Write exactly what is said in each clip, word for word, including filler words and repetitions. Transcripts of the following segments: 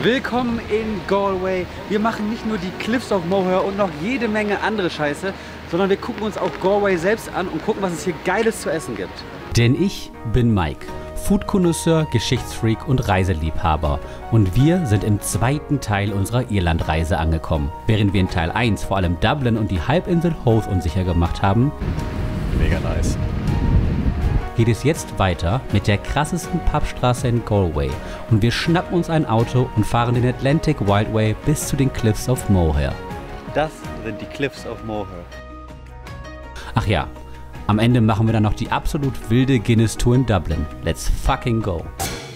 Willkommen in Galway. Wir machen nicht nur die Cliffs of Moher und noch jede Menge andere Scheiße, sondern wir gucken uns auch Galway selbst an und gucken, was es hier Geiles zu essen gibt. Denn ich bin Mike, Food-Connoisseur, Geschichtsfreak und Reiseliebhaber. Und wir sind im zweiten Teil unserer Irlandreise angekommen. Während wir in Teil eins vor allem Dublin und die Halbinsel Howth unsicher gemacht haben, mega nice, geht es jetzt weiter mit der krassesten Pubstraße in Galway. Und wir schnappen uns ein Auto und fahren den Atlantic Wildway bis zu den Cliffs of Moher. Das sind die Cliffs of Moher. Ach ja, am Ende machen wir dann noch die absolut wilde Guinness-Tour in Dublin. Let's fucking go!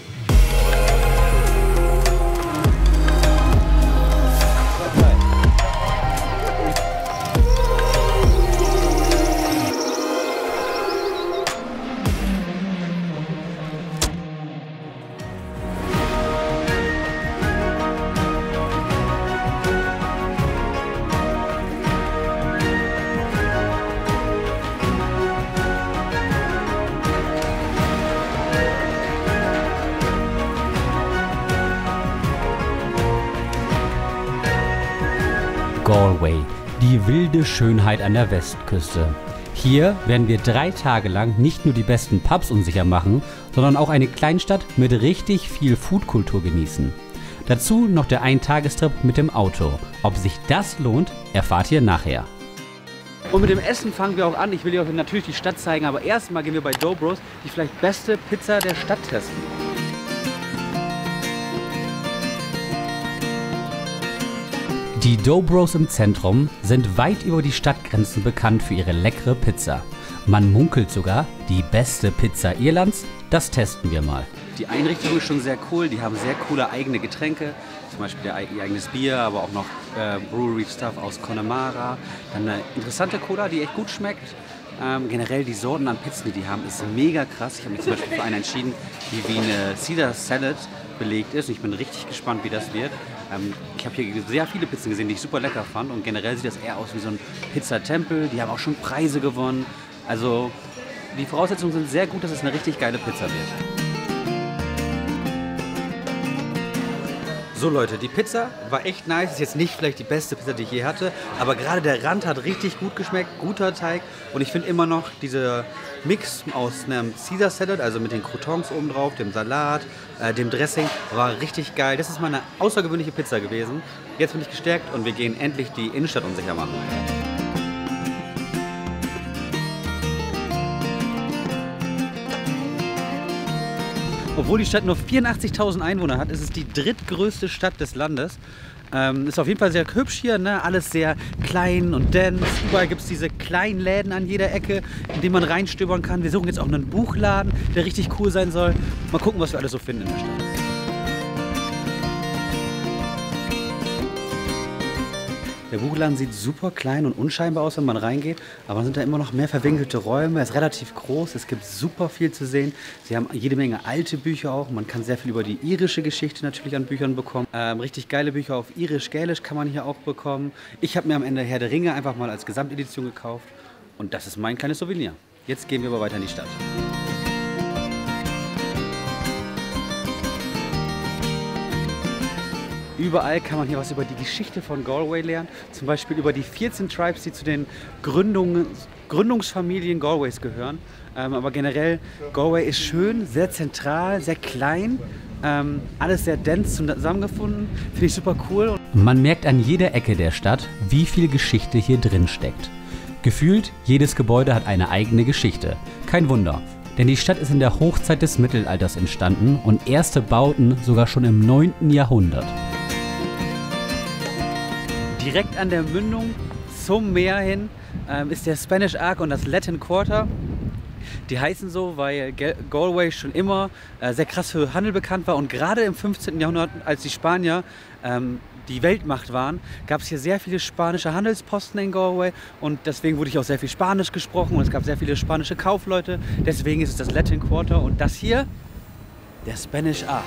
Galway, die wilde Schönheit an der Westküste. Hier werden wir drei Tage lang nicht nur die besten Pubs unsicher machen, sondern auch eine Kleinstadt mit richtig viel Foodkultur genießen. Dazu noch der Eintagestrip mit dem Auto. Ob sich das lohnt, erfahrt ihr nachher. Und mit dem Essen fangen wir auch an. Ich will euch natürlich die Stadt zeigen, aber erstmal gehen wir bei Dough Bros die vielleicht beste Pizza der Stadt testen. Die Dough Bros im Zentrum sind weit über die Stadtgrenzen bekannt für ihre leckere Pizza. Man munkelt sogar, die beste Pizza Irlands, das testen wir mal. Die Einrichtung ist schon sehr cool, die haben sehr coole eigene Getränke, zum Beispiel ihr eigenes Bier, aber auch noch äh, Brewery Stuff aus Connemara. Dann eine interessante Cola, die echt gut schmeckt. Ähm, generell die Sorten an Pizzen, die die haben, ist mega krass. Ich habe mich zum Beispiel für eine entschieden, die wie eine Caesar Salad belegt ist. Und ich bin richtig gespannt, wie das wird. Ähm, ich habe hier sehr viele Pizzen gesehen, die ich super lecker fand. Und generell sieht das eher aus wie so ein Pizzatempel. Die haben auch schon Preise gewonnen. Also die Voraussetzungen sind sehr gut, dass es eine richtig geile Pizza wird. So Leute, die Pizza war echt nice. Ist jetzt nicht vielleicht die beste Pizza, die ich je hatte, aber gerade der Rand hat richtig gut geschmeckt, guter Teig. Und ich finde immer noch dieser Mix aus einem Caesar Salad, also mit den Croutons oben drauf, dem Salat, äh, dem Dressing, war richtig geil. Das ist mal eine außergewöhnliche Pizza gewesen. Jetzt bin ich gestärkt und wir gehen endlich die Innenstadt unsicher machen. Obwohl die Stadt nur vierundachtzigtausend Einwohner hat, ist es die drittgrößte Stadt des Landes. Ähm, ist auf jeden Fall sehr hübsch hier, ne? Alles sehr klein und dense. Überall gibt es diese kleinen Läden an jeder Ecke, in denen man reinstöbern kann. Wir suchen jetzt auch einen Buchladen, der richtig cool sein soll. Mal gucken, was wir alles so finden in der Stadt. Der Buchladen sieht super klein und unscheinbar aus, wenn man reingeht, aber dann sind da immer noch mehr verwinkelte Räume. Er ist relativ groß, es gibt super viel zu sehen. Sie haben jede Menge alte Bücher auch. Man kann sehr viel über die irische Geschichte natürlich an Büchern bekommen. Ähm, richtig geile Bücher auf Irisch-Gälisch kann man hier auch bekommen. Ich habe mir am Ende Herr der Ringe einfach mal als Gesamtedition gekauft und das ist mein kleines Souvenir. Jetzt gehen wir aber weiter in die Stadt. Überall kann man hier was über die Geschichte von Galway lernen. Zum Beispiel über die vierzehn Tribes, die zu den Gründungen, Gründungsfamilien Galways gehören. Ähm, aber generell, Galway ist schön, sehr zentral, sehr klein. Ähm, alles sehr dense zusammengefunden. Finde ich super cool. Man merkt an jeder Ecke der Stadt, wie viel Geschichte hier drin steckt. Gefühlt, jedes Gebäude hat eine eigene Geschichte. Kein Wunder. Denn die Stadt ist in der Hochzeit des Mittelalters entstanden und erste Bauten sogar schon im neunten Jahrhundert. Direkt an der Mündung zum Meer hin ähm, ist der Spanish Arc und das Latin Quarter. Die heißen so, weil Galway schon immer äh, sehr krass für Handel bekannt war. Und gerade im fünfzehnten Jahrhundert, als die Spanier ähm, die Weltmacht waren, gab es hier sehr viele spanische Handelsposten in Galway. Und deswegen wurde hier auch sehr viel Spanisch gesprochen und es gab sehr viele spanische Kaufleute. Deswegen ist es das Latin Quarter und das hier, der Spanish Arc.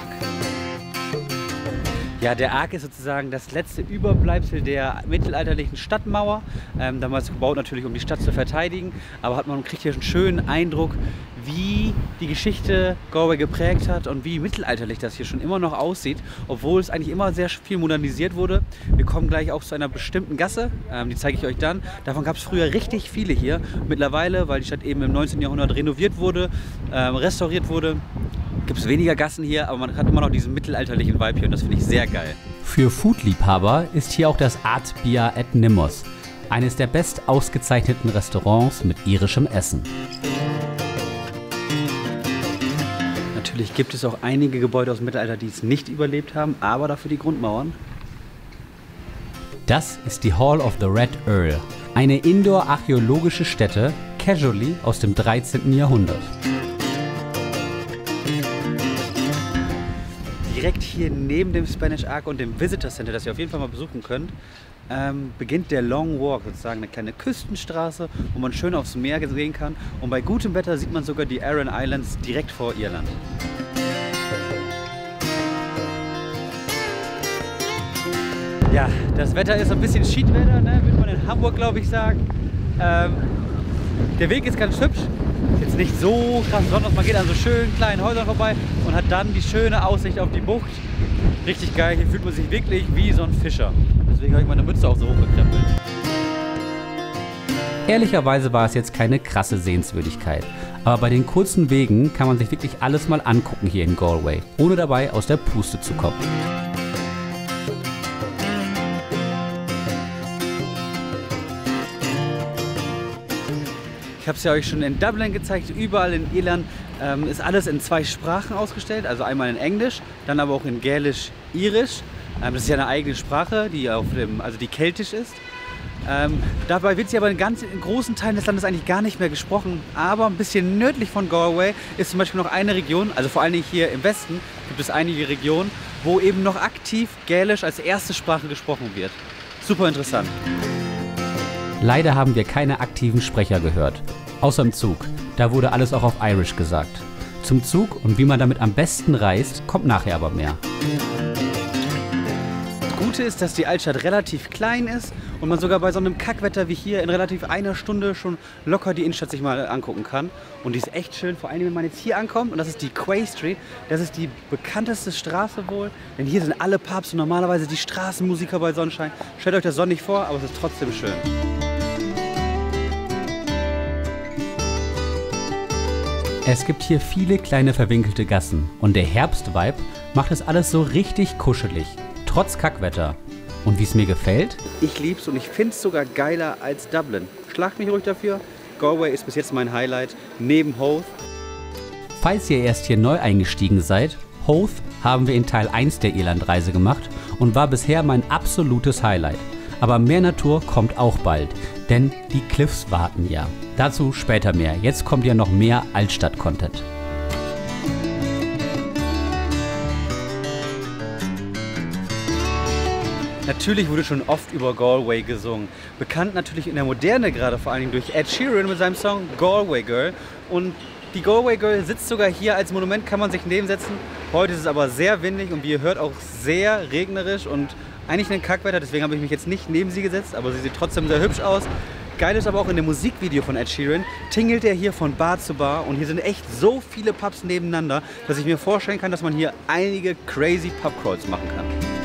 Ja, der Arc ist sozusagen das letzte Überbleibsel der mittelalterlichen Stadtmauer. Ähm, damals gebaut natürlich, um die Stadt zu verteidigen. Aber hat man kriegt hier einen schönen Eindruck, wie die Geschichte Galway geprägt hat und wie mittelalterlich das hier schon immer noch aussieht, obwohl es eigentlich immer sehr viel modernisiert wurde. Wir kommen gleich auch zu einer bestimmten Gasse, ähm, die zeige ich euch dann. Davon gab es früher richtig viele hier. Mittlerweile, weil die Stadt eben im neunzehnten Jahrhundert renoviert wurde, ähm, restauriert wurde, gibt es weniger Gassen hier, aber man hat immer noch diesen mittelalterlichen Vibe hier und das finde ich sehr geil. Für Foodliebhaber ist hier auch das Art Bia at Nimmos, eines der best ausgezeichneten Restaurants mit irischem Essen. Natürlich gibt es auch einige Gebäude aus dem Mittelalter, die es nicht überlebt haben, aber dafür die Grundmauern. Das ist die Hall of the Red Earl, eine indoor-archäologische Stätte, casually aus dem dreizehnten Jahrhundert. Direkt hier neben dem Spanish Ark und dem Visitor Center, das ihr auf jeden Fall mal besuchen könnt, ähm, beginnt der Long Walk, sozusagen eine kleine Küstenstraße, wo man schön aufs Meer sehen kann. Und bei gutem Wetter sieht man sogar die Aran Islands direkt vor Irland. Ja, das Wetter ist so ein bisschen Schiedwetter, ne? Würde man in Hamburg, glaube ich, sagen. Ähm, der Weg ist ganz hübsch. Ist jetzt nicht so krass besonders. Man geht an so schönen kleinen Häusern vorbei und hat dann die schöne Aussicht auf die Bucht. Richtig geil. Hier fühlt man sich wirklich wie so ein Fischer. Deswegen habe ich meine Mütze auch so hochgekrempelt. Ehrlicherweise war es jetzt keine krasse Sehenswürdigkeit. Aber bei den kurzen Wegen kann man sich wirklich alles mal angucken hier in Galway, ohne dabei aus der Puste zu kommen. Ich habe es ja euch schon in Dublin gezeigt, überall in Irland ähm, ist alles in zwei Sprachen ausgestellt, also einmal in Englisch, dann aber auch in Gälisch-Irisch. Ähm, das ist ja eine eigene Sprache, die, auf dem, also die keltisch ist. Ähm, dabei wird sie aber in, ganz, in großen Teilen des Landes eigentlich gar nicht mehr gesprochen, aber ein bisschen nördlich von Galway ist zum Beispiel noch eine Region, also vor allen Dingen hier im Westen gibt es einige Regionen, wo eben noch aktiv Gälisch als erste Sprache gesprochen wird. Super interessant. Leider haben wir keine aktiven Sprecher gehört. Außer im Zug. Da wurde alles auch auf Irish gesagt. Zum Zug und wie man damit am besten reist, kommt nachher aber mehr. Das Gute ist, dass die Altstadt relativ klein ist und man sogar bei so einem Kackwetter wie hier in relativ einer Stunde schon locker die Innenstadt sich mal angucken kann. Und die ist echt schön, vor allem wenn man jetzt hier ankommt und das ist die Quay Street. Das ist die bekannteste Straße wohl, denn hier sind alle Pubs und normalerweise die Straßenmusiker bei Sonnenschein. Stellt euch das sonnig vor, aber es ist trotzdem schön. Es gibt hier viele kleine verwinkelte Gassen und der Herbstvibe macht es alles so richtig kuschelig, trotz Kackwetter. Und wie es mir gefällt? Ich lieb's und ich finde es sogar geiler als Dublin. Schlagt mich ruhig dafür. Galway ist bis jetzt mein Highlight, neben Howth. Falls ihr erst hier neu eingestiegen seid, Howth haben wir in Teil eins der Irlandreise gemacht und war bisher mein absolutes Highlight. Aber mehr Natur kommt auch bald, denn die Cliffs warten ja. Dazu später mehr. Jetzt kommt ja noch mehr Altstadt-Content. Natürlich wurde schon oft über Galway gesungen. Bekannt natürlich in der Moderne gerade, vor allem durch Ed Sheeran mit seinem Song Galway Girl. Und die Galway Girl sitzt sogar hier als Monument, kann man sich nebensetzen. Heute ist es aber sehr windig und wie ihr hört auch sehr regnerisch und eigentlich ein Kackwetter. Deswegen habe ich mich jetzt nicht neben sie gesetzt, aber sie sieht trotzdem sehr hübsch aus. Geil ist aber auch in dem Musikvideo von Ed Sheeran, tingelt er hier von Bar zu Bar und hier sind echt so viele Pubs nebeneinander, dass ich mir vorstellen kann, dass man hier einige crazy Pub-Crawls machen kann.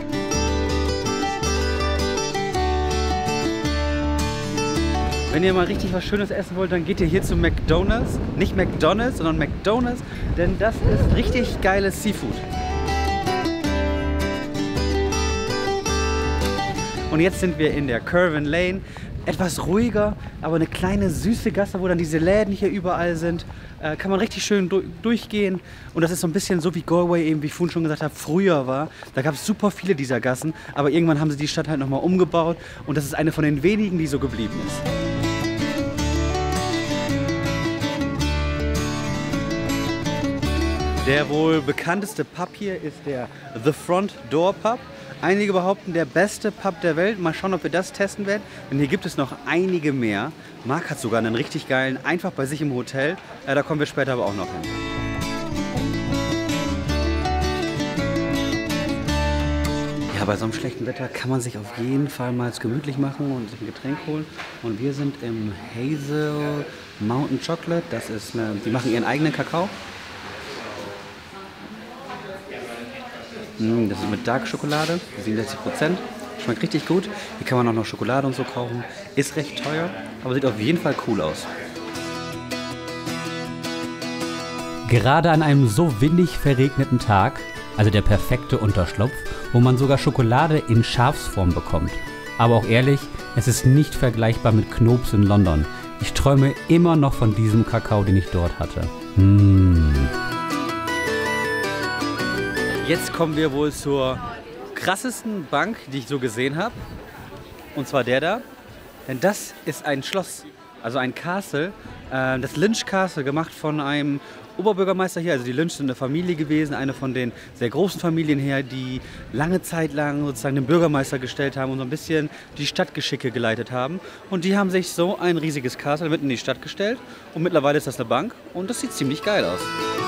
Wenn ihr mal richtig was Schönes essen wollt, dann geht ihr hier zu McDonald's. Nicht McDonald's, sondern McDonald's, denn das ist richtig geiles Seafood. Und jetzt sind wir in der Curvin Lane. Etwas ruhiger, aber eine kleine süße Gasse, wo dann diese Läden hier überall sind. Äh, kann man richtig schön du durchgehen. Und das ist so ein bisschen so wie Galway eben, wie ich vorhin schon gesagt habe, früher war. Da gab es super viele dieser Gassen, aber irgendwann haben sie die Stadt halt nochmal umgebaut. Und das ist eine von den wenigen, die so geblieben ist. Der wohl bekannteste Pub hier ist der The Front Door Pub. Einige behaupten, der beste Pub der Welt. Mal schauen, ob wir das testen werden. Denn hier gibt es noch einige mehr. Marc hat sogar einen richtig geilen, einfach bei sich im Hotel. Äh, da kommen wir später aber auch noch hin. Ja, bei so einem schlechten Wetter kann man sich auf jeden Fall mal gemütlich machen und sich ein Getränk holen. Und wir sind im Hazel Mountain Chocolate. Das ist eine, die machen ihren eigenen Kakao. Das ist mit Dark Schokolade, siebenundsechzig Prozent. Schmeckt richtig gut. Hier kann man auch noch Schokolade und so kaufen. Ist recht teuer, aber sieht auf jeden Fall cool aus. Gerade an einem so windig verregneten Tag, also der perfekte Unterschlupf, wo man sogar Schokolade in Schafsform bekommt. Aber auch ehrlich, es ist nicht vergleichbar mit Knoops in London. Ich träume immer noch von diesem Kakao, den ich dort hatte. Mmh. Jetzt kommen wir wohl zur krassesten Bank, die ich so gesehen habe. Und zwar der da. Denn das ist ein Schloss, also ein Castle. Äh, das Lynch Castle, gemacht von einem Oberbürgermeister hier. Also die Lynch sind eine Familie gewesen, eine von den sehr großen Familien her, die lange Zeit lang sozusagen den Bürgermeister gestellt haben und so ein bisschen die Stadtgeschicke geleitet haben. Und die haben sich so ein riesiges Castle mitten in die Stadt gestellt. Und mittlerweile ist das eine Bank und das sieht ziemlich geil aus.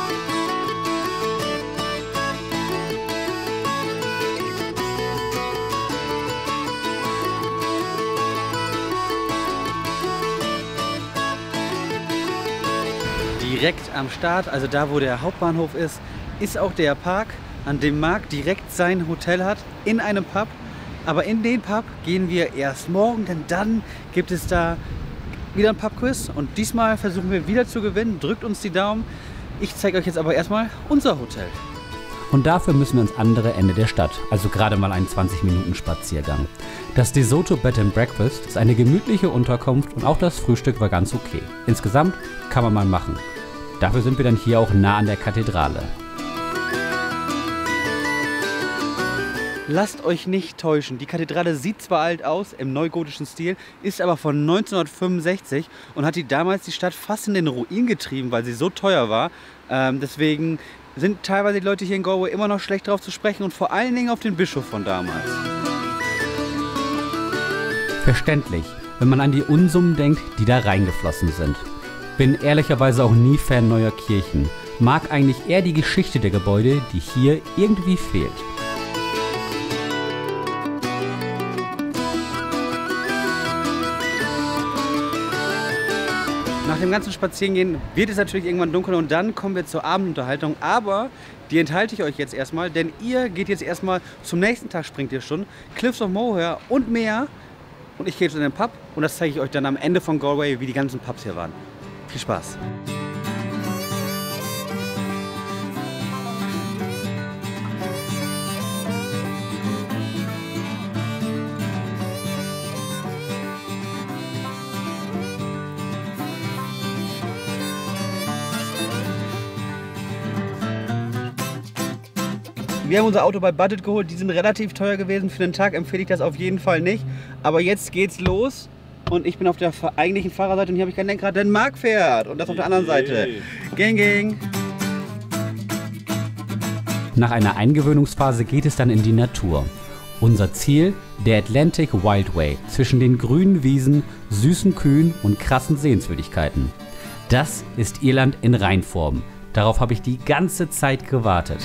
Direkt am Start, also da wo der Hauptbahnhof ist, ist auch der Park, an dem Marc direkt sein Hotel hat, in einem Pub. Aber in den Pub gehen wir erst morgen, denn dann gibt es da wieder ein Pubquiz. Und diesmal versuchen wir wieder zu gewinnen. Drückt uns die Daumen. Ich zeige euch jetzt aber erstmal unser Hotel. Und dafür müssen wir ins andere Ende der Stadt, also gerade mal einen zwanzig Minuten Spaziergang. Das De Soto Bed and Breakfast ist eine gemütliche Unterkunft und auch das Frühstück war ganz okay. Insgesamt kann man mal machen. Dafür sind wir dann hier auch nah an der Kathedrale. Lasst euch nicht täuschen, die Kathedrale sieht zwar alt aus, im neugotischen Stil, ist aber von neunzehnhundertfünfundsechzig und hat die damals die Stadt fast in den Ruin getrieben, weil sie so teuer war. Ähm, deswegen sind teilweise die Leute hier in Galway immer noch schlecht drauf zu sprechen und vor allen Dingen auf den Bischof von damals. Verständlich, wenn man an die Unsummen denkt, die da reingeflossen sind. Bin ehrlicherweise auch nie Fan neuer Kirchen. Mag eigentlich eher die Geschichte der Gebäude, die hier irgendwie fehlt. Nach dem ganzen Spazierengehen wird es natürlich irgendwann dunkel und dann kommen wir zur Abendunterhaltung. Aber die enthalte ich euch jetzt erstmal, denn ihr geht jetzt erstmal zum nächsten Tag, springt ihr schon, Cliffs of Moher und mehr. Und ich gehe jetzt in den Pub und das zeige ich euch dann am Ende von Galway, wie die ganzen Pubs hier waren. Viel Spaß! Wir haben unser Auto bei Budget geholt, die sind relativ teuer gewesen. Für den Tag empfehle ich das auf jeden Fall nicht. Aber jetzt geht's los und ich bin auf der eigentlichen Fahrerseite und hier habe ich kein Lenkrad, denn Marc fährt und das auf der anderen Seite. Gang, gang! Nach einer Eingewöhnungsphase geht es dann in die Natur. Unser Ziel, der Atlantic Wildway zwischen den grünen Wiesen, süßen Kühen und krassen Sehenswürdigkeiten. Das ist Irland in Reinform. Darauf habe ich die ganze Zeit gewartet.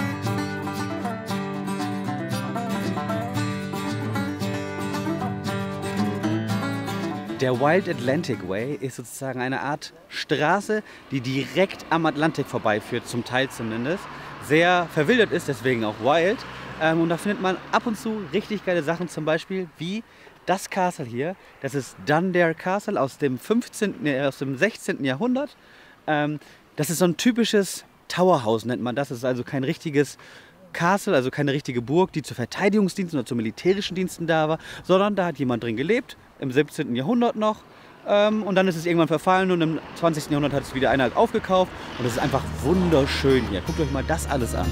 Der Wild Atlantic Way ist sozusagen eine Art Straße, die direkt am Atlantik vorbeiführt, zum Teil zumindest. Sehr verwildert ist, deswegen auch wild. Ähm, und da findet man ab und zu richtig geile Sachen, zum Beispiel wie das Castle hier. Das ist Dundare Castle aus dem, fünfzehnten, äh, aus dem sechzehnten Jahrhundert. Ähm, das ist so ein typisches Towerhouse, nennt man das. Das ist also kein richtiges Castle, also keine richtige Burg, die zu Verteidigungsdiensten oder zu militärischen Diensten da war, sondern da hat jemand drin gelebt, im siebzehnten Jahrhundert noch. Ähm, und dann ist es irgendwann verfallen und im zwanzigsten Jahrhundert hat es wieder einer aufgekauft. Und es ist einfach wunderschön hier. Guckt euch mal das alles an.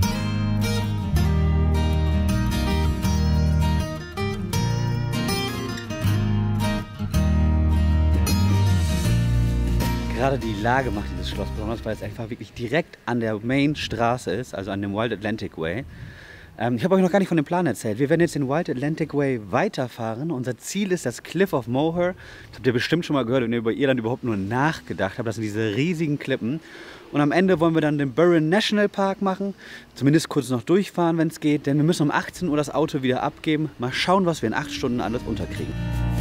Gerade die Lage macht dieses Schloss besonders, weil es einfach wirklich direkt an der Main-Straße ist, also an dem Wild Atlantic Way. Ähm, ich habe euch noch gar nicht von dem Plan erzählt. Wir werden jetzt den Wild Atlantic Way weiterfahren. Unser Ziel ist das Cliff of Moher. Das habt ihr bestimmt schon mal gehört, wenn ihr über Irland überhaupt nur nachgedacht habt. Das sind diese riesigen Klippen. Und am Ende wollen wir dann den Burren National Park machen. Zumindest kurz noch durchfahren, wenn es geht. Denn wir müssen um achtzehn Uhr das Auto wieder abgeben. Mal schauen, was wir in acht Stunden alles unterkriegen.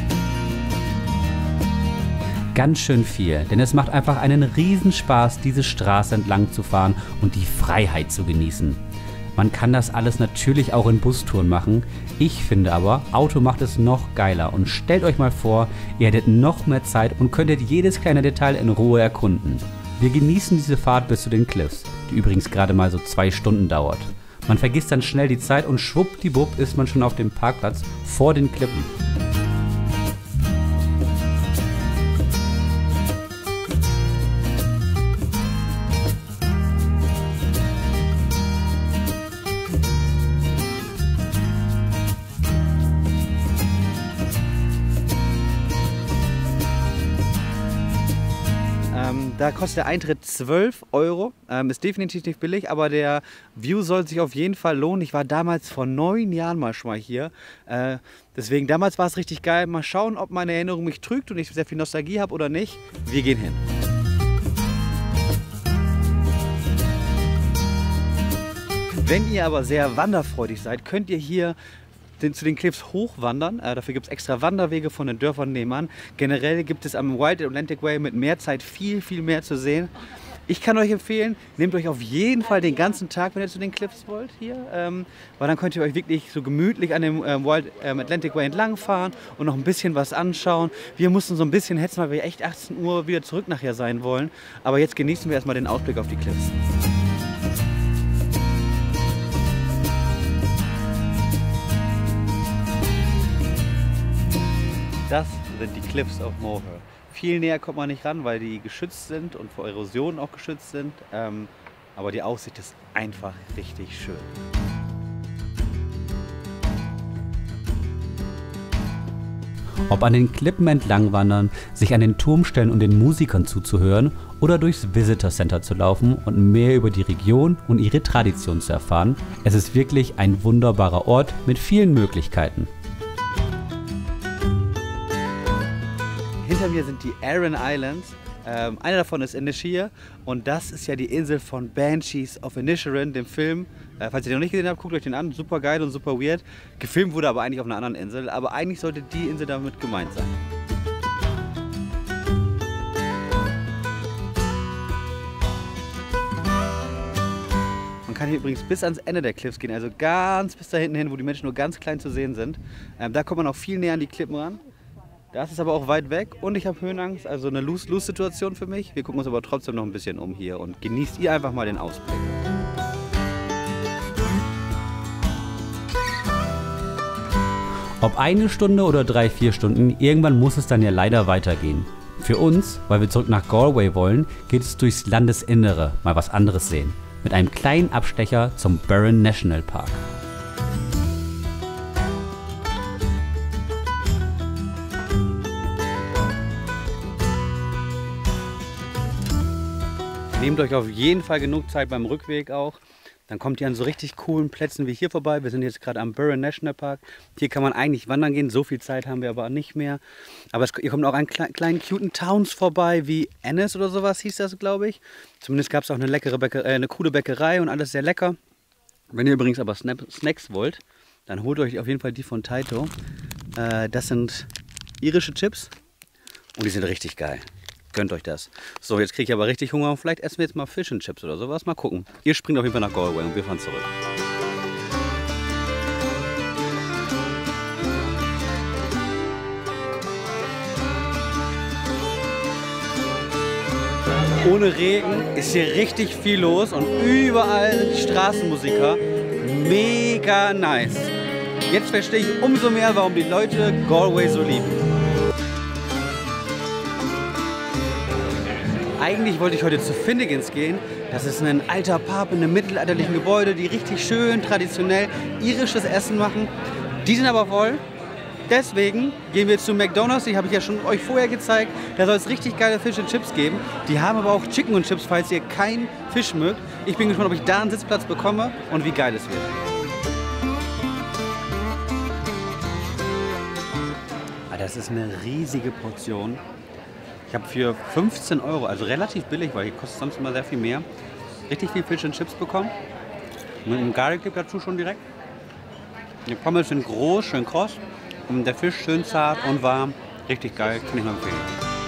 Ganz schön viel, denn es macht einfach einen Riesenspaß, diese Straße entlang zu fahren und die Freiheit zu genießen. Man kann das alles natürlich auch in Bustouren machen. Ich finde aber, Auto macht es noch geiler. Und stellt euch mal vor, ihr hättet noch mehr Zeit und könntet jedes kleine Detail in Ruhe erkunden. Wir genießen diese Fahrt bis zu den Cliffs, die übrigens gerade mal so zwei Stunden dauert. Man vergisst dann schnell die Zeit und schwuppdiwupp ist man schon auf dem Parkplatz vor den Klippen. Da kostet der Eintritt zwölf Euro, ähm, ist definitiv nicht billig, aber der View soll sich auf jeden Fall lohnen. Ich war damals vor neun Jahren mal schon mal hier, äh, deswegen damals war es richtig geil. Mal schauen, ob meine Erinnerung mich trügt und ich sehr viel Nostalgie habe oder nicht. Wir gehen hin. Wenn ihr aber sehr wanderfreudig seid, könnt ihr hier Den, zu den Cliffs hochwandern. Äh, dafür gibt es extra Wanderwege von den Dörfern nebenan. Generell gibt es am Wild Atlantic Way mit mehr Zeit viel, viel mehr zu sehen. Ich kann euch empfehlen, nehmt euch auf jeden Fall den ganzen Tag, wenn ihr zu den Cliffs wollt hier, ähm, weil dann könnt ihr euch wirklich so gemütlich an dem ähm, Wild ähm, Atlantic Way entlang fahren und noch ein bisschen was anschauen. Wir mussten so ein bisschen hetzen, weil wir echt achtzehn Uhr wieder zurück nachher sein wollen. Aber jetzt genießen wir erstmal den Ausblick auf die Cliffs. Das sind die Cliffs of Moher. Viel näher kommt man nicht ran, weil die geschützt sind und vor Erosion auch geschützt sind. Ähm, aber die Aussicht ist einfach richtig schön. Ob an den Klippen entlang wandern, sich an den Turm stellen und den Musikern zuzuhören oder durchs Visitor Center zu laufen und mehr über die Region und ihre Tradition zu erfahren, es ist wirklich ein wunderbarer Ort mit vielen Möglichkeiten. Hinter mir sind die Aran Islands. Ähm, eine davon ist Inisheer und das ist ja die Insel von Banshees of Inisherin, dem Film. Äh, falls ihr den noch nicht gesehen habt, guckt euch den an. Super geil und super weird. Gefilmt wurde aber eigentlich auf einer anderen Insel, aber eigentlich sollte die Insel damit gemeint sein. Man kann hier übrigens bis ans Ende der Cliffs gehen, also ganz bis da hinten hin, wo die Menschen nur ganz klein zu sehen sind. Ähm, da kommt man auch viel näher an die Klippen ran. Das ist aber auch weit weg und ich habe Höhenangst, also eine Lose-Lose-Situation für mich. Wir gucken uns aber trotzdem noch ein bisschen um hier und genießt ihr einfach mal den Ausblick. Ob eine Stunde oder drei, vier Stunden, irgendwann muss es dann ja leider weitergehen. Für uns, weil wir zurück nach Galway wollen, geht es durchs Landesinnere, mal was anderes sehen. Mit einem kleinen Abstecher zum Burren National Park. Nehmt euch auf jeden Fall genug Zeit beim Rückweg auch. Dann kommt ihr an so richtig coolen Plätzen wie hier vorbei. Wir sind jetzt gerade am Burren National Park. Hier kann man eigentlich wandern gehen. So viel Zeit haben wir aber nicht mehr. Aber es, ihr kommt auch an kle kleinen, cuten Towns vorbei, wie Ennis oder sowas hieß das, glaube ich. Zumindest gab es auch eine, leckere Bäcker äh, eine coole Bäckerei und alles sehr lecker. Wenn ihr übrigens aber Snap Snacks wollt, dann holt euch auf jeden Fall die von Taito. Äh, das sind irische Chips und die sind richtig geil. Gönnt euch das. So, jetzt kriege ich aber richtig Hunger und vielleicht essen wir jetzt mal Fish and Chips oder sowas. Mal gucken. Ihr springt auf jeden Fall nach Galway und wir fahren zurück. Ohne Regen ist hier richtig viel los und überall Straßenmusiker. Mega nice. Jetzt verstehe ich umso mehr, warum die Leute Galway so lieben. Eigentlich wollte ich heute zu Finnegans gehen. Das ist ein alter Pub in einem mittelalterlichen Gebäude, die richtig schön traditionell irisches Essen machen. Die sind aber voll. Deswegen gehen wir zu McDonald's. Die habe ich ja schon euch vorher gezeigt. Da soll es richtig geile Fish and Chips geben. Die haben aber auch Chicken und Chips, falls ihr keinen Fisch mögt. Ich bin gespannt, ob ich da einen Sitzplatz bekomme und wie geil es wird. Das ist eine riesige Portion. Ich habe für fünfzehn Euro, also relativ billig, weil hier kostet sonst immer sehr viel mehr, richtig viel Fish and Chips bekommen. Mit einem Garlic Dip dazu schon direkt. Die Pommes sind groß, schön kross. Und der Fisch schön zart und warm. Richtig geil, kann ich nur empfehlen.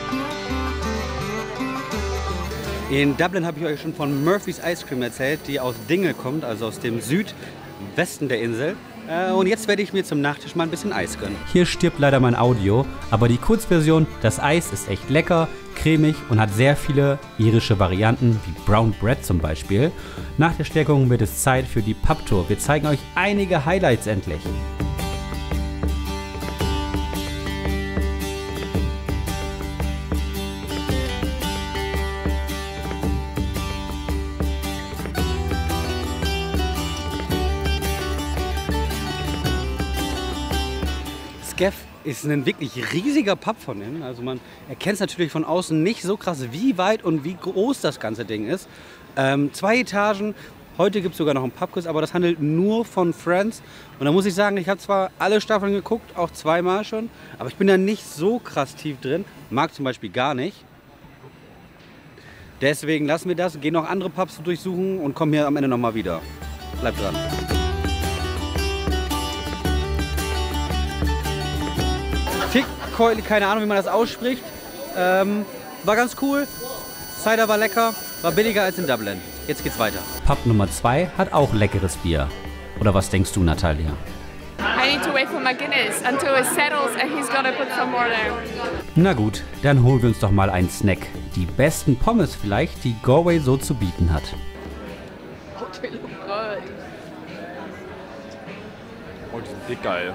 In Dublin habe ich euch schon von Murphy's Ice Cream erzählt, die aus Dingle kommt, also aus dem Südwesten der Insel. Und jetzt werde ich mir zum Nachtisch mal ein bisschen Eis gönnen. Hier stirbt leider mein Audio, aber die Kurzversion, das Eis ist echt lecker, cremig und hat sehr viele irische Varianten, wie Brown Bread zum Beispiel. Nach der Stärkung wird es Zeit für die Pubtour. Wir zeigen euch einige Highlights endlich. Skeff ist ein wirklich riesiger Pub von innen. Also man erkennt es natürlich von außen nicht so krass, wie weit und wie groß das ganze Ding ist. Ähm, zwei Etagen. Heute gibt es sogar noch einen Pubquiz, aber das handelt nur von Friends. Und da muss ich sagen, ich habe zwar alle Staffeln geguckt, auch zweimal schon, aber ich bin da nicht so krass tief drin. Mag zum Beispiel gar nicht. Deswegen lassen wir das, gehen noch andere Pubs durchsuchen und kommen hier am Ende nochmal wieder. Bleibt dran. Tick, keine Ahnung, wie man das ausspricht. Ähm, war ganz cool. Cider war lecker, war billiger als in Dublin. Jetzt geht's weiter. Pub Nummer zwei hat auch leckeres Bier. Oder was denkst du, Natalia? I need to wait for my Guinness until it settles and he's gonna put some more there. Na gut, dann holen wir uns doch mal einen Snack. Die besten Pommes vielleicht, die Galway so zu bieten hat. Oh, they look good. Oh, die sind dick geil.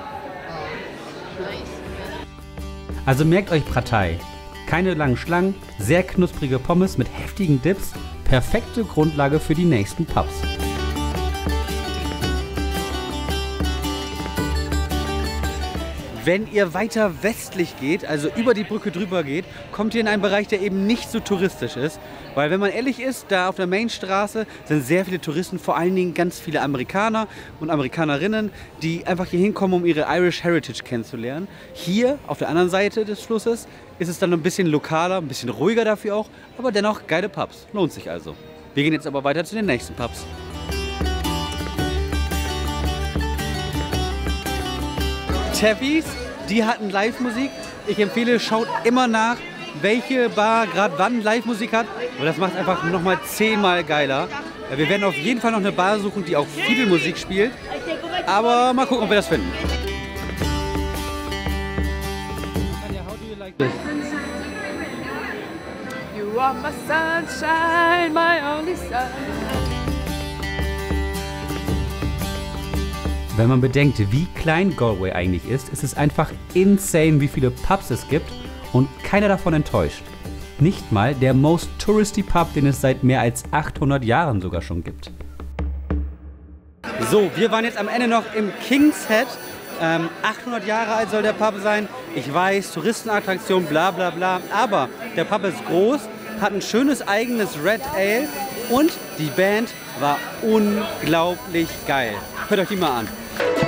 Also merkt euch Partei. Keine langen Schlangen, sehr knusprige Pommes mit heftigen Dips. Perfekte Grundlage für die nächsten Pubs. Wenn ihr weiter westlich geht, also über die Brücke drüber geht, kommt ihr in einen Bereich, der eben nicht so touristisch ist. Weil wenn man ehrlich ist, da auf der Mainstraße sind sehr viele Touristen, vor allen Dingen ganz viele Amerikaner und Amerikanerinnen, die einfach hier hinkommen, um ihre Irish Heritage kennenzulernen. Hier, auf der anderen Seite des Flusses, ist es dann ein bisschen lokaler, ein bisschen ruhiger dafür auch, aber dennoch geile Pubs. Lohnt sich also. Wir gehen jetzt aber weiter zu den nächsten Pubs. Tabby's, die hatten Live-Musik. Ich empfehle, schaut immer nach, welche Bar gerade wann Live-Musik hat. Aber das macht es einfach nochmal zehnmal geiler. Wir werden auf jeden Fall noch eine Bar suchen, die auch viel Musik spielt. Aber mal gucken, ob wir das finden. You are my sunshine, my only sun. Wenn man bedenkt, wie klein Galway eigentlich ist, ist es einfach insane, wie viele Pubs es gibt und keiner davon enttäuscht. Nicht mal der most touristy Pub, den es seit mehr als achthundert Jahren sogar schon gibt. So, wir waren jetzt am Ende noch im King's Head. Ähm, achthundert Jahre alt soll der Pub sein. Ich weiß, Touristenattraktion, bla bla bla. Aber der Pub ist groß, hat ein schönes eigenes Red Ale und die Band war unglaublich geil. Hört euch die mal an.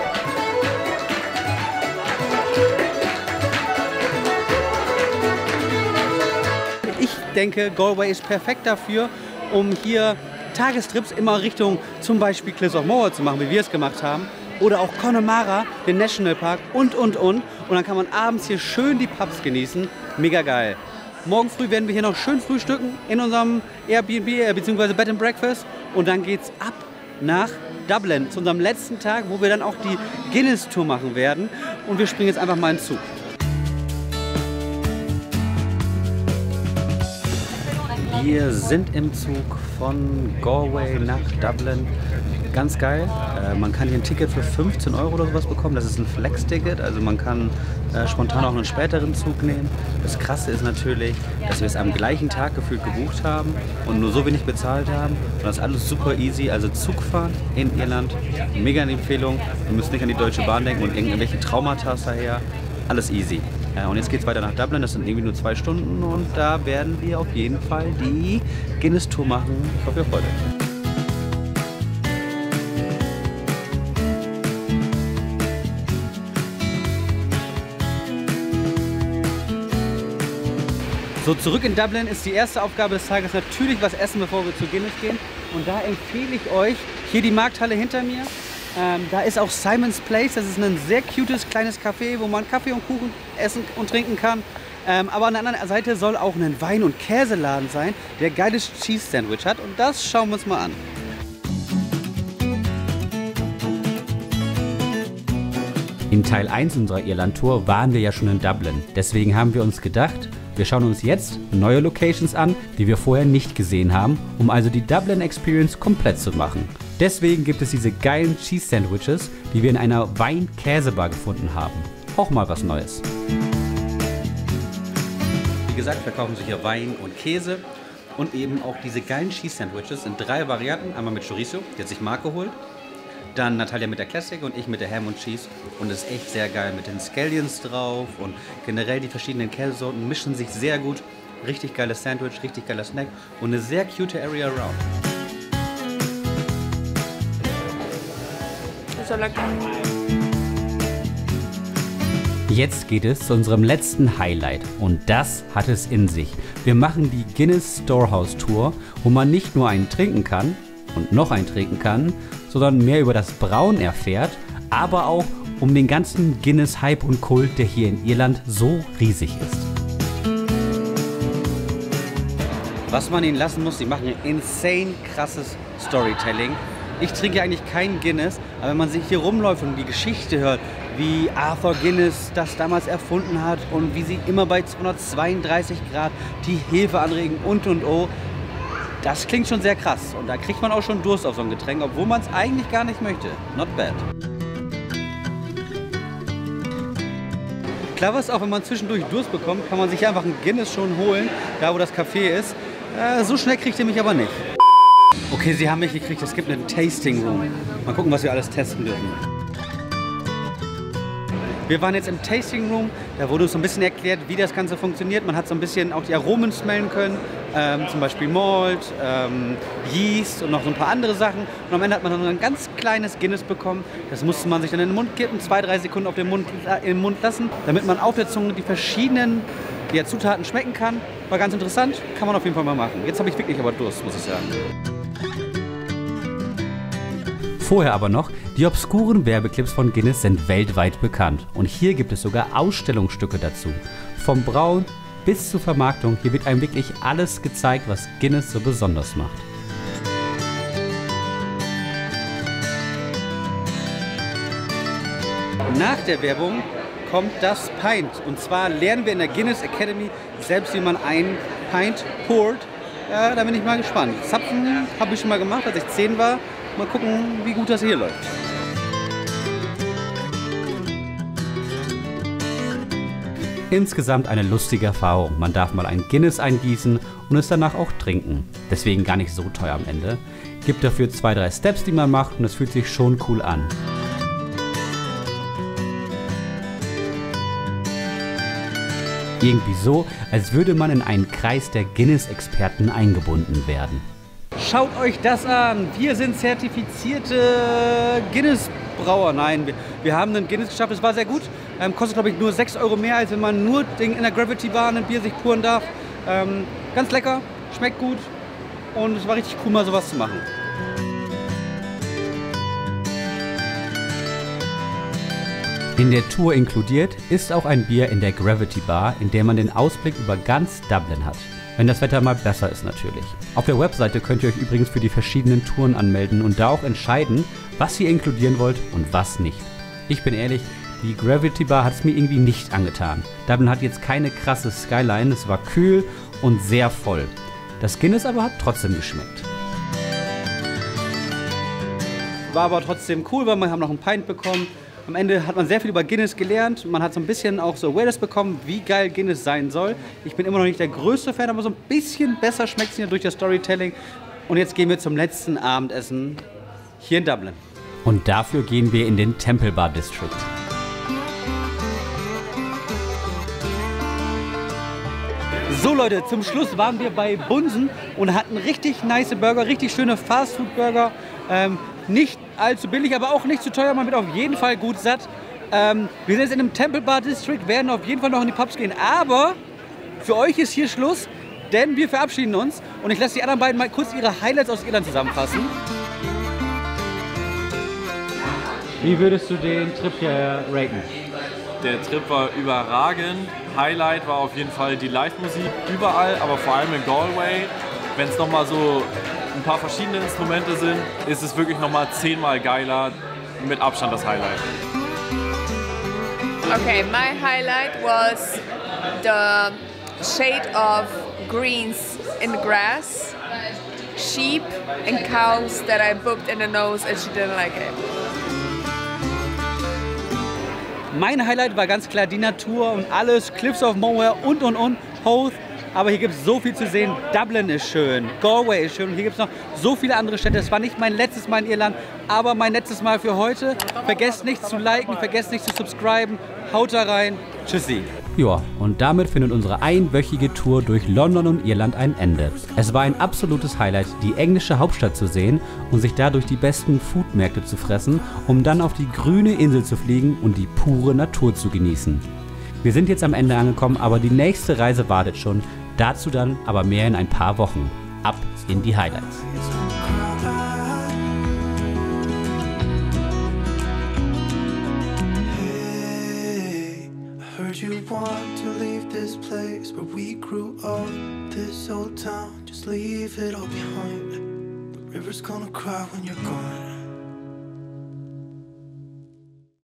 Ich denke, Galway ist perfekt dafür, um hier Tagestrips immer Richtung zum Beispiel Cliffs of Moher zu machen, wie wir es gemacht haben. Oder auch Connemara, den Nationalpark und, und, und. Und dann kann man abends hier schön die Pubs genießen. Mega geil. Morgen früh werden wir hier noch schön frühstücken in unserem Airbnb bzw. Bed and Breakfast. Und dann geht's ab nach Dublin, zu unserem letzten Tag, wo wir dann auch die Guinness-Tour machen werden. Und wir springen jetzt einfach mal in den Zug. Wir sind im Zug von Galway nach Dublin. Ganz geil. Äh, man kann hier ein Ticket für fünfzehn Euro oder sowas bekommen. Das ist ein Flex-Ticket, also man kann äh, spontan auch einen späteren Zug nehmen. Das Krasse ist natürlich, dass wir es am gleichen Tag gefühlt gebucht haben und nur so wenig bezahlt haben. Und das ist alles super easy. Also Zugfahren in Irland, mega eine Empfehlung. Wir müssen nicht an die Deutsche Bahn denken und irgendwelche Traumata daher. Alles easy. Ja, und jetzt geht es weiter nach Dublin, das sind irgendwie nur zwei Stunden und da werden wir auf jeden Fall die Guinness-Tour machen. Ich hoffe, ihr freut euch. So, zurück in Dublin ist die erste Aufgabe des Tages natürlich was essen, bevor wir zu Guinness gehen. Und da empfehle ich euch, hier die Markthalle hinter mir, ähm, da ist auch Simon's Place. Das ist ein sehr cutes kleines Café, wo man Kaffee und Kuchen essen und trinken kann. Ähm, aber an der anderen Seite soll auch ein Wein- und Käseladen sein, der geiles Cheese Sandwich hat. Und das schauen wir uns mal an. In Teil eins unserer Irland-Tour waren wir ja schon in Dublin. Deswegen haben wir uns gedacht, wir schauen uns jetzt neue Locations an, die wir vorher nicht gesehen haben, um also die Dublin Experience komplett zu machen. Deswegen gibt es diese geilen Cheese Sandwiches, die wir in einer Wein-Käsebar gefunden haben. Auch mal was Neues. Wie gesagt, verkaufen sich hier Wein und Käse und eben auch diese geilen Cheese Sandwiches in drei Varianten. Einmal mit Chorizo, die hat sich Marc geholt. Dann Natalia mit der Classic und ich mit der Ham und Cheese. Und es ist echt sehr geil mit den Scallions drauf. Und generell die verschiedenen Käsesorten mischen sich sehr gut. Richtig geiles Sandwich, richtig geiler Snack und eine sehr cute Area around. So lecker. Jetzt geht es zu unserem letzten Highlight und das hat es in sich. Wir machen die Guinness Storehouse Tour, wo man nicht nur einen trinken kann und noch einen trinken kann, sondern mehr über das Brauen erfährt, aber auch um den ganzen Guinness-Hype und Kult, der hier in Irland so riesig ist. Was man ihnen lassen muss, sie machen ein insane krasses Storytelling. Ich trinke eigentlich kein Guinness, aber wenn man sich hier rumläuft und die Geschichte hört, wie Arthur Guinness das damals erfunden hat und wie sie immer bei zweihundertzweiunddreißig Grad die Hefe anregen und und oh, das klingt schon sehr krass. Und da kriegt man auch schon Durst auf so ein Getränk, obwohl man es eigentlich gar nicht möchte. Not bad. Klar ist auch, wenn man zwischendurch Durst bekommt, kann man sich einfach ein Guinness schon holen, da wo das Café ist. Äh, so schnell kriegt ihr mich aber nicht. Okay, sie haben mich gekriegt, es gibt einen Tasting Room. Mal gucken, was wir alles testen dürfen. Wir waren jetzt im Tasting Room, da wurde uns so ein bisschen erklärt, wie das Ganze funktioniert. Man hat so ein bisschen auch die Aromen smellen können, ähm, zum Beispiel Malt, ähm, Yeast und noch so ein paar andere Sachen. Und am Ende hat man dann ein ganz kleines Guinness bekommen. Das musste man sich dann in den Mund kippen, zwei, drei Sekunden auf den Mund, äh, im Mund lassen, damit man auf der Zunge die verschiedenen ja, Zutaten schmecken kann. War ganz interessant, kann man auf jeden Fall mal machen. Jetzt habe ich wirklich aber Durst, muss ich sagen. Vorher aber noch, die obskuren Werbeclips von Guinness sind weltweit bekannt. Und hier gibt es sogar Ausstellungsstücke dazu. Vom Brauen bis zur Vermarktung, hier wird einem wirklich alles gezeigt, was Guinness so besonders macht. Nach der Werbung kommt das Pint. Und zwar lernen wir in der Guinness Academy selbst, wie man ein Pint poured. Ja, da bin ich mal gespannt. Zapfen habe ich schon mal gemacht, als ich zehn war. Mal gucken, wie gut das hier läuft. Insgesamt eine lustige Erfahrung. Man darf mal ein Guinness eingießen und es danach auch trinken. Deswegen gar nicht so teuer am Ende. Gibt dafür zwei, drei Steps, die man macht und es fühlt sich schon cool an. Irgendwie so, als würde man in einen Kreis der Guinness-Experten eingebunden werden. Schaut euch das an. Wir sind zertifizierte Guinness-Brauer. Nein, wir, wir haben einen Guinness geschafft. Es war sehr gut. Ähm, kostet, glaube ich, nur sechs Euro mehr, als wenn man nur in der Gravity Bar ein Bier sich puren darf. Ähm, ganz lecker, schmeckt gut und es war richtig cool, mal sowas zu machen. In der Tour inkludiert ist auch ein Bier in der Gravity Bar, in der man den Ausblick über ganz Dublin hat. Wenn das Wetter mal besser ist natürlich. Auf der Webseite könnt ihr euch übrigens für die verschiedenen Touren anmelden und da auch entscheiden, was ihr inkludieren wollt und was nicht. Ich bin ehrlich, die Gravity Bar hat es mir irgendwie nicht angetan. Dublin hat jetzt keine krasse Skyline, es war kühl und sehr voll. Das Guinness aber hat trotzdem geschmeckt. War aber trotzdem cool, weil wir haben noch einen Pint bekommen. Am Ende hat man sehr viel über Guinness gelernt. Man hat so ein bisschen auch so Awareness bekommen, wie geil Guinness sein soll. Ich bin immer noch nicht der größte Fan, aber so ein bisschen besser schmeckt es hier durch das Storytelling. Und jetzt gehen wir zum letzten Abendessen hier in Dublin. Und dafür gehen wir in den Temple Bar District. So Leute, zum Schluss waren wir bei Bunsen und hatten richtig nice Burger, richtig schöne Fastfood-Burger. Ähm, nicht allzu billig, aber auch nicht zu teuer. Man wird auf jeden Fall gut satt. Ähm, wir sind jetzt in einem Temple Bar District, werden auf jeden Fall noch in die Pubs gehen. Aber Für euch ist hier Schluss, denn wir verabschieden uns und ich lasse die anderen beiden mal kurz ihre Highlights aus Irland zusammenfassen. Wie würdest du den Trip hier raten? Der Trip war überragend. Highlight war auf jeden Fall die Live-Musik überall, aber vor allem in Galway. Wenn es nochmal so ein paar verschiedene Instrumente sind, ist es wirklich nochmal zehnmal geiler. Mit Abstand das Highlight. Okay, my highlight was the shade of greens in the grass, sheep and cows that I booked in the nose and she didn't like it. Mein Highlight war ganz klar die Natur und alles, Cliffs of Moher und und und, Howth. Aber hier gibt es so viel zu sehen. Dublin ist schön, Galway ist schön und hier gibt es noch so viele andere Städte. Es war nicht mein letztes Mal in Irland, aber mein letztes Mal für heute. Vergesst nicht zu liken, vergesst nicht zu subscriben. Haut da rein. Tschüssi. Ja, und damit findet unsere einwöchige Tour durch London und Irland ein Ende. Es war ein absolutes Highlight, die englische Hauptstadt zu sehen und sich dadurch die besten Foodmärkte zu fressen, um dann auf die grüne Insel zu fliegen und die pure Natur zu genießen. Wir sind jetzt am Ende angekommen, aber die nächste Reise wartet schon. Dazu dann aber mehr in ein paar Wochen. Ab in die Highlights. You want to leave this place where we grew up, this old town, just leave it all behind. The river's gonna cry when you're gone.